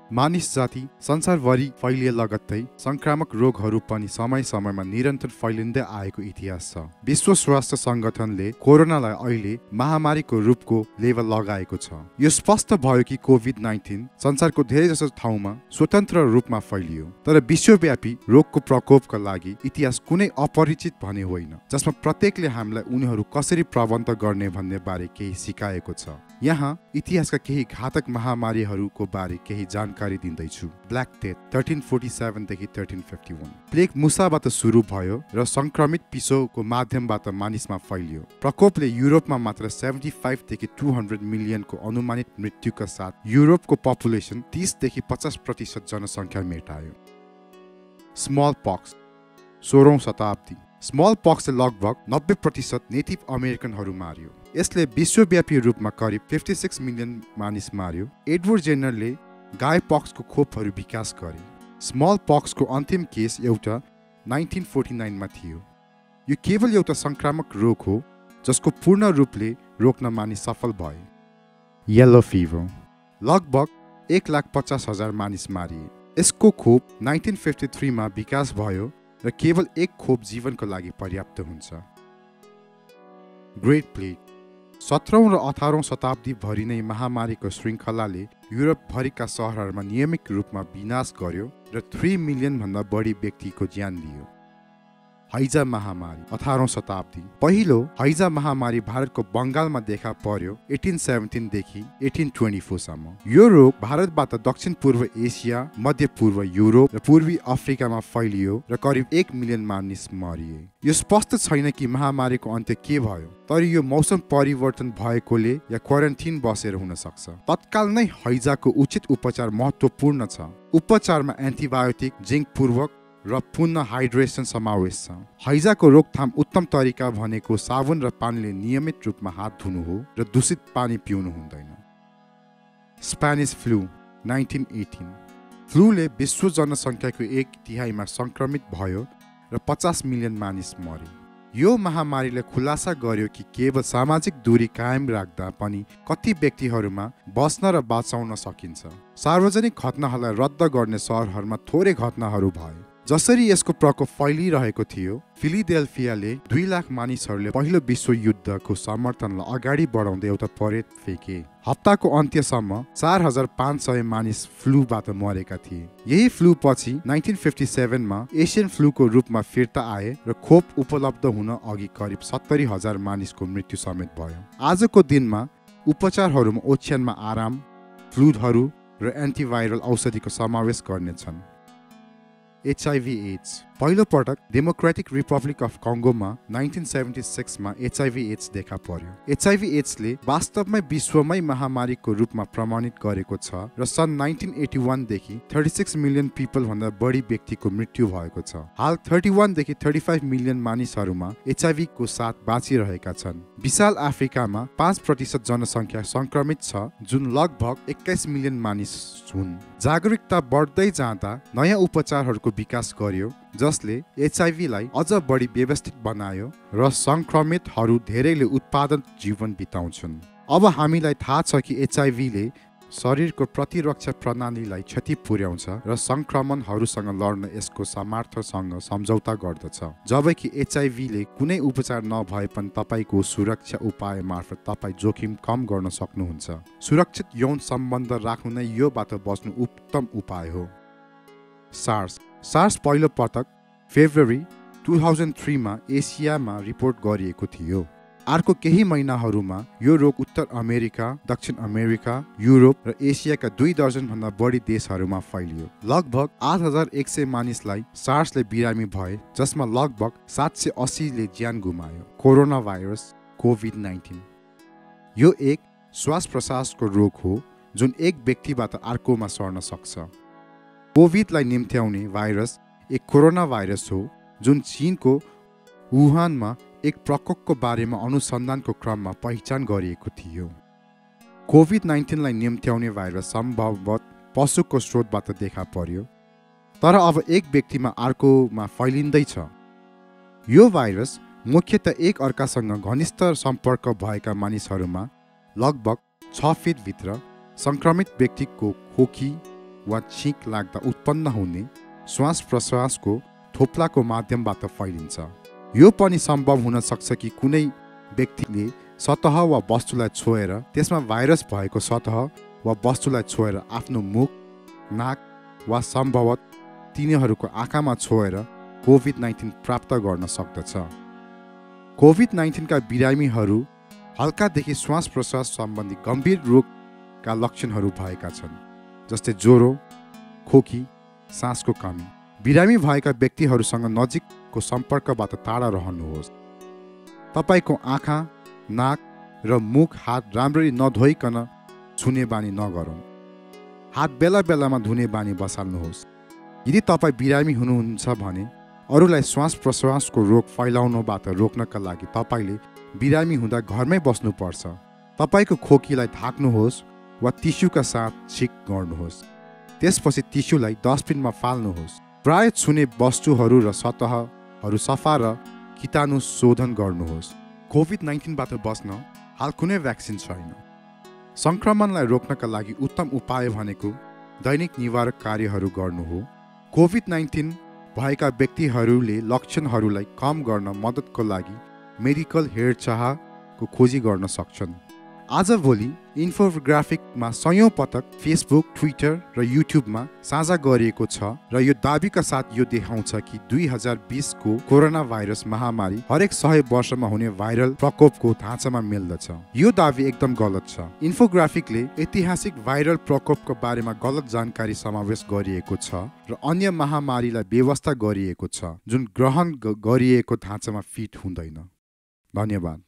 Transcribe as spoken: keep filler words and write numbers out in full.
मानिस जाति संसारभरि फैलिए लगत्तै संक्रामक रोगहरू पनि समय समयमा निरन्तर फैलिँदै आएको इतिहास छ। विश्व स्वास्थ्य संगठनले कोरोनालाई अहिले महामारीको रूपको लेबल लगाएको छ। यो स्पष्ट भयो कि कोभिड नाइन्टिन संसारको धेरैजसो ठाउँमा स्वतन्त्र रूपमा फैलियो, तर विश्वव्यापी रोगको प्रकोपका लागि इतिहास कुनै अपरिचित भने होइन, जसमा प्रत्येकले हामीलाई उनीहरू कसरी प्रबन्ध गर्ने भन्ने बारे केही सिकाएको छ। यहाँ इतिहासका केही घातक महामारीहरूको बारे केही जानकारी दिँदैछु। Black Death thirteen forty seven देखि थर्टिन फिफ्टी वान। प्लेग मुसाबाट सुरु भयो र संक्रमित पिसोको माध्यमबाट मानिसमा फैलियो। प्रकोपले युरोपमा मात्र सेभेन्टी फाइभ देखि टू हन्ड्रेड मिलियनको अनुमानित मृत्युका साथ युरोपको पपुलेसन तीस देखि पचास प्रतिशत जनसङ्ख्या मेटायो। स्मल पक्स सोह्रौं शताब्दी। स्मल पक्सले लगभग नब्बे प्रतिशत नेटिभ अमेरिकनहरू मार्यो। यसले विश्वव्यापी रूपमा करिब छप्पन्न मिलियन मानिस मार्यो। एडवर्ड जेनरले गाय पक्सको खोपहरू विकास गरे। स्मल पक्सको अन्तिम केस एउटा नाइन्टिन फोर्टी नाइनमा थियो। यो केवल एउटा संक्रामक रोग हो जसको पूर्ण रूपले रोक्न मानिस सफल भए। येलो फिभर लगभग एक लाख पचास हजार मानिस मारिए। यसको खोप नाइन्टिन फिफ्टी थ्रीमा विकास भयो र केवल एक खोप जीवनको लागि पर्याप्त हुन्छ। ग्रेट प्लेग सत्रौं र अठारौं शताब्दी भरि नै महामारीको श्रृङ्खलाले युरोपभरिका सहरहरूमा नियमित रूपमा विनाश गर्यो र थ्री मिलियन भन्दा बढी व्यक्तिको ज्यान लियो। हैजा महामारी अठारौं शताब्दी। पहिलो हैजा महामारी भारतको बङ्गालमा देखा पर्यो एटिन सेभेन्टिन देखि एटिन ट्वेन्टी फोर सम्म। यो रोग भारतबाट दक्षिण पूर्व एसिया, मध्य पूर्व युरोप र पूर्वी अफ्रिकामा फैलियो र करिब एक मिलियन मानिस मरिए। यो स्पष्ट छैन कि महामारीको अन्त्य के भयो, तर यो मौसम परिवर्तन भएकोले या क्वारेन्टिन बसेर हुन सक्छ। तत्काल नै हैजाको उचित उपचार महत्त्वपूर्ण छ। उपचारमा एन्टिबायोटिक, जिङ्क पूर्वक र पुनः हाइड्रेसन समावेश छ। हैजाको रोकथाम उत्तम तरिका भनेको साबुन र पानीले नियमित रूपमा हात धुनु हो र दूषित पानी पिउनु हुँदैन। Spanish flu nineteen eighteen. फ्लूले विश्व जनसङ्ख्याको एक तिहाईमा संक्रमित भयो र पचास मिलियन मानिस मरे। यो महामारीले खुलासा गर्यो कि केवल सामाजिक दूरी कायम राख्दा पनि कति व्यक्तिहरूमा बस्न र बचाउन सकिन्छ। सार्वजनिक घटनाहरूलाई रद्द गर्ने सहरहरूमा थोरै घटनाहरू भए। जसरी यसको प्रकोप फैलिरहेको थियो, फिलाडेल्फियाले दुई लाख मानिसहरूले पहिलो विश्व युद्धको समर्थनलाई अगाडि बढाउँदै एउटा परेड फेके। हप्ताको अन्त्यसम्म चार हजार पाँच सय मानिस फ्लूबाट मरेका थिए। यही फ्लू पछि नाइन्टिन फिफ्टी सेभेनमा एसियन फ्लूको रूपमा फिर्ता आए र खोप उपलब्ध हुन अघि करिब सत्तरी हजार मानिसको मृत्यु समेत भयो। आजको दिनमा उपचारहरूमा ओछ्यानमा आराम, फ्लूडहरू र एन्टिभाइरल औषधिको समावेश गर्नेछन्। एचआईभी एड्स पहिलो पटक डेमोक्रेटिक रिपब्लिक अफ कङ्गोमा नाइन्टिन सेभेन्टी सिक्समा एचआईभी एड्स देखा पर्यो। एचआईभी एड्सले वास्तवमै विश्वमै महामारीको रूपमा प्रमाणित गरेको छ र सन् नाइन्टिन एटी वानदेखि थर्टी सिक्स मिलियन पिपल भन्दा बढी व्यक्तिको मृत्यु भएको छ। हाल थर्टी वान देखि थर्टी फाइभ मिलियन मानिसहरूमा एचआईभी को साथ बाँचिरहेका छन्। विशाल अफ्रिकामा पाँच प्रतिशत जनसङ्ख्या संक्रमित छ, जुन लगभग एक्काइस मिलियन मानिस हुन्। जागरुकता बढ्दै जाँदा नयाँ उपचारहरूको विकास गर्यो जसले एचआईभीलाई अझ बढी व्यवस्थित बनायो र संक्रमितहरू धेरैले उत्पादन जीवन बिताउँछन्। अब हामीलाई थाहा छ कि एचआईभीले शरीरको प्रतिरक्षा प्रणालीलाई क्षति पुर्याउँछ र संक्रमणहरूसँग लड्न यसको सामर्थ्यसँग सम्झौता गर्दछ। जबकि एचआईभीले कुनै उपचार नभए पनि तपाईँको सुरक्षा उपाय मार्फत तपाईँ जोखिम कम गर्न सक्नुहुन्छ। सुरक्षित यौन सम्बन्ध राख्नु नै योबाट बच्नु उत्तम उपाय हो। सार्स सार्स पहिलो पटक फेब्रुअरी टू थाउजन्ड थ्रीमा एसियामा रिपोर्ट गरिएको थियो। अर्को केही महिनाहरूमा यो रोग उत्तर अमेरिका, दक्षिण अमेरिका, युरोप र एसियाका दुई दर्जनभन्दा बढी देशहरूमा फैलियो। लगभग आठ हजार एक सय मानिसलाई सार्सले बिरामी भए, जसमा लगभग सात सय अस्सीले ज्यान गुमायो। कोरोना भाइरस कोभिड नाइन्टिन यो एक श्वास प्रश्वासको रोग हो जुन एक व्यक्तिबाट अर्कोमा सर्न सक्छ। कोभिडलाई निम्त्याउने भाइरस एक कोरोना भाइरस हो जुन चीनको वुहानमा एक प्रकोपको बारेमा अनुसन्धानको क्रममा पहिचान गरिएको थियो। कोभिड नाइन्टिनलाई निम्त्याउने भाइरस सम्भवतः पशुको स्रोतबाट देखा पर्यो, तर अब एक व्यक्तिमा अर्कोमा फैलिँदैछ। यो भाइरस मुख्यतः एक अर्कासँग घनिष्ठ सम्पर्क भएका मानिसहरूमा लगभग छ फिटभित्र संक्रमित व्यक्तिको खोकी वा छींक लाग्दा उत्पन्न हुने श्वास प्रश्वासको थोप्लाको माध्यमबाट फैलिन्छ। यो पनि सम्भव हुन सक्छ कि कुनै व्यक्तिले सतह वा वस्तुलाई छोएर त्यसमा भाइरस भएको सतह वा वस्तुलाई छोएर आफ्नो मुख, नाक वा सम्भवत तिनीहरूको आँखामा छोएर कोभिड नाइन्टिन प्राप्त गर्न सक्दछ। कोभिड नाइन्टिनका बिरामीहरू हल्कादेखि श्वास प्रश्वास सम्बन्धी गम्भीर रोगका लक्षणहरू भएका छन्, जस्तै ज्वरो, खोकी, सासको कमी। बिरामी भएका व्यक्तिहरूसँग नजिकको सम्पर्कबाट टाढा रहनुहोस्। तपाईको आँखा, नाक र मुख, हात राम्ररी नधोइकन छुने बानी नगरौँ। हात बेला बेलामा धुने बानी बसाल्नुहोस्। यदि तपाईँ बिरामी हुनुहुन्छ भने अरूलाई श्वास प्रश्वासको रोग फैलाउनबाट रोक्नका लागि तपाईँले बिरामी हुँदा घरमै बस्नुपर्छ। तपाईँको खोकीलाई ढाक्नुहोस् वा टिस्युका साथ छिक गर्नुहोस्। त्यसपछि टिस्युलाई डस्टबिनमा फाल्नुहोस्। प्राय छुने वस्तुहरू र सतहहरू सफा र कीटाणु शोधन गर्नुहोस्। कोभिड नाइन्टिनबाट बस्न हाल कुनै भ्याक्सिन छैन। सङ्क्रमणलाई रोक्नका लागि उत्तम उपाय भनेको दैनिक निवारक कार्यहरू गर्नु हो। कोभिड नाइन्टिन भएका व्यक्तिहरूले लक्षणहरूलाई कम गर्न मद्दतको लागि मेडिकल हेरचाहको खोजी गर्न सक्छन्। आजभोलि इन्फोग्राफिकमा सयौं पटक फेसबुक, ट्विटर र युट्युबमा साझा गरिएको छ र यो दाबीका साथ यो देखाउँछ कि दुई हजार बिसको कोरोना भाइरस महामारी हरेक सय वर्षमा हुने भाइरल प्रकोपको ढाँचामा मिल्दछ। यो दाबी एकदम गलत छ। इन्फोग्राफिकले ऐतिहासिक भाइरल प्रकोपको बारेमा गलत जानकारी समावेश गरिएको छ र अन्य महामारीलाई व्यवस्था गरिएको छ जुन ग्रहण गरिएको ढाँचामा फिट हुँदैन। धन्यवाद।